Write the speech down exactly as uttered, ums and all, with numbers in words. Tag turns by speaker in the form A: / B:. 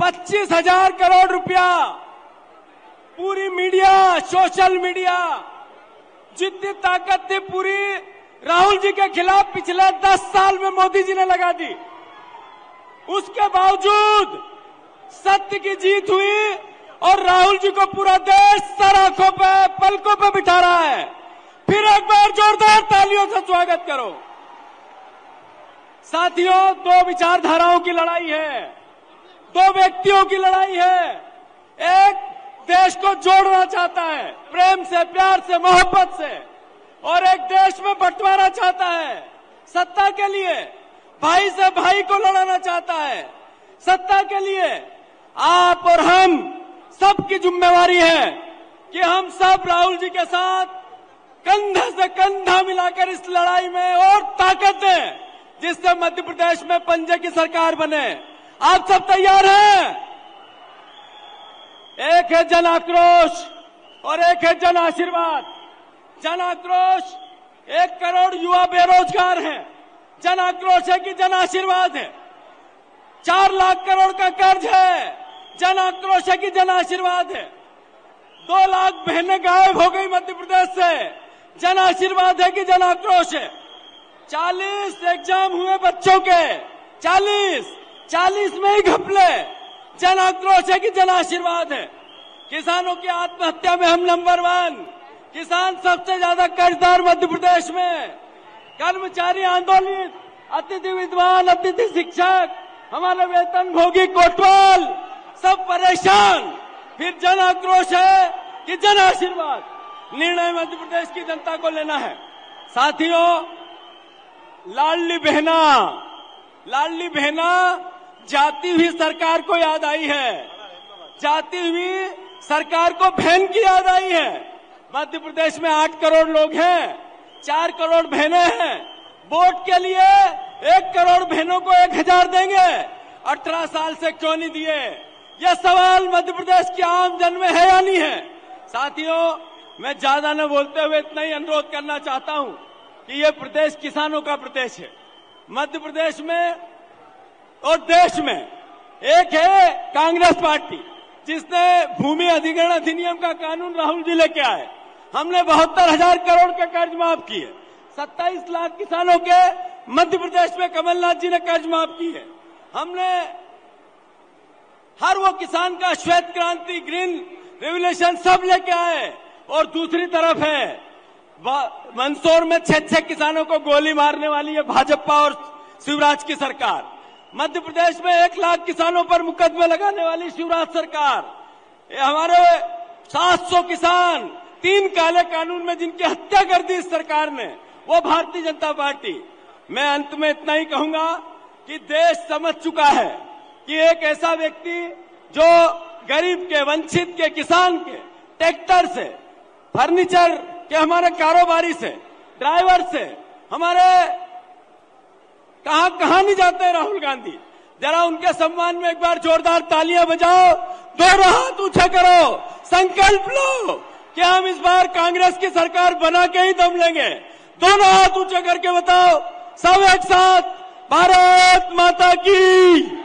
A: पच्चीस हजार करोड़ रुपया पूरी मीडिया, सोशल मीडिया, जितनी ताकत थी पूरी राहुल जी के खिलाफ पिछले दस साल में मोदी जी ने लगा दी। उसके बावजूद सत्य की जीत हुई और राहुल जी को पूरा देश सर आंखों पे, पलकों पे बिठा रहा है। फिर एक बार जोरदार तालियों से स्वागत करो। साथियों, दो विचारधाराओं की लड़ाई है, दो व्यक्तियों की लड़ाई है। एक देश को जोड़ना चाहता है प्रेम से, प्यार से, मोहब्बत से, और एक देश में बंटवारा चाहता है सत्ता के लिए। भाई से भाई को लड़ाना चाहता है सत्ता के लिए। आप और हम सबकी जिम्मेवारी है कि हम सब राहुल जी के साथ कंधे से कंधा मिलाकर इस लड़ाई में और ताकत दें, जिससे मध्य प्रदेश में पंजे की सरकार बने। आप सब तैयार हैं? एक है जन आक्रोश और एक है जन आशीर्वाद। जन आक्रोश, एक करोड़ युवा बेरोजगार हैं। जन आक्रोश है कि जन आशीर्वाद है। चार लाख करोड़ का कर्ज है। जन आक्रोश है कि जन आशीर्वाद है। दो लाख बहनें गायब हो गई मध्य प्रदेश से। जन आशीर्वाद है कि जन आक्रोश है। चालीस एग्जाम हुए बच्चों के, चालीस चालीस में ही घपले। जन आक्रोश है कि जन आशीर्वाद है। किसानों की आत्महत्या में हम नंबर वन। किसान सबसे ज्यादा कर्जदार मध्य प्रदेश में। कर्मचारी आंदोलित, अतिथि विद्वान, अतिथि शिक्षक, हमारे वेतन भोगी कोटवाल सब परेशान। फिर जन आक्रोश है कि जन आशीर्वाद? निर्णय मध्य प्रदेश की जनता को लेना है। साथियों, लाडली बहना, लाडली बहना जाती हुई सरकार को याद आई है। जाती हुई सरकार को बहन की याद आई है। मध्य प्रदेश में आठ करोड़ लोग हैं, चार करोड़ बहनें हैं। वोट के लिए एक करोड़ बहनों को एक हजार देंगे। अठारह साल से क्यों नहीं दिए? यह सवाल मध्य प्रदेश के आम जन में है या नहीं है? साथियों, मैं ज्यादा न बोलते हुए इतना ही अनुरोध करना चाहता हूं कि यह प्रदेश किसानों का प्रदेश है। मध्य प्रदेश में और देश में एक है कांग्रेस पार्टी, जिसने भूमि अधिग्रहण अधिनियम का कानून राहुल जी लेके आए। हमने बहत्तर हजार करोड़ के कर्ज माफ किए। सत्ताईस लाख किसानों के मध्य प्रदेश में कमलनाथ जी ने कर्ज माफ किए। हमने हर वो किसान का श्वेत क्रांति, ग्रीन रेवोल्यूशन सब लेके आए। और दूसरी तरफ है मंदसौर में छह छह किसानों को गोली मारने वाली है भाजपा और शिवराज की सरकार। मध्य प्रदेश में एक लाख किसानों पर मुकदमे लगाने वाली शिवराज सरकार। ये हमारे सात सौ किसान तीन काले कानून में जिनकी हत्या कर दी इस सरकार ने, वो भारतीय जनता पार्टी। मैं अंत में इतना ही कहूंगा कि देश समझ चुका है कि एक ऐसा व्यक्ति जो गरीब के, वंचित के, किसान के, ट्रैक्टर से, फर्नीचर के, हमारे कारोबारी से, ड्राइवर से, हमारे कहां कहां नहीं जाते हैं राहुल गांधी। जरा उनके सम्मान में एक बार जोरदार तालियां बजाओ, दोनों हाथ ऊंचा करो, संकल्प लो कि हम इस बार कांग्रेस की सरकार बना के ही दम लेंगे। दोनों हाथ ऊंचे करके बताओ सब एक साथ, भारत माता की।